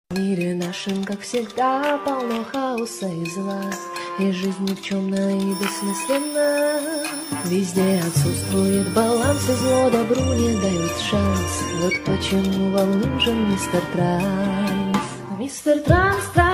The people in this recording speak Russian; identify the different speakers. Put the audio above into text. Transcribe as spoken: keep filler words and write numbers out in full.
Speaker 1: В мире нашем, как всегда, полно хаоса и зла, и жизнь никчемна и бессмысленна. Везде отсутствует баланс, и зло добру не дают шанс. Вот почему вам нужен мистер Транс. Мистер Транс, Транс.